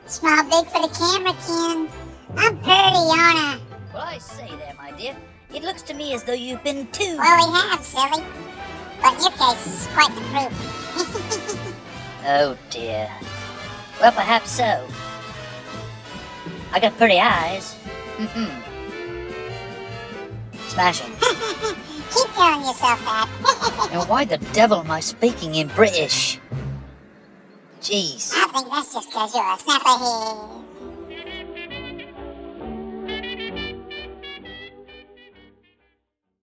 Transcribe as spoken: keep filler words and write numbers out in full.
Smile big for the camera, Ken. I'm pretty, aren't I? Well, I say there, my dear. It looks to me as though you've been too... Well, we have, silly. But in your case, it's quite the proof. Oh, dear. Well, perhaps so. I got pretty eyes. Mm-hmm. Smashing. Keep telling yourself that. And why the devil am I speaking in British? Jeez. I think that's just because you're a snapper head.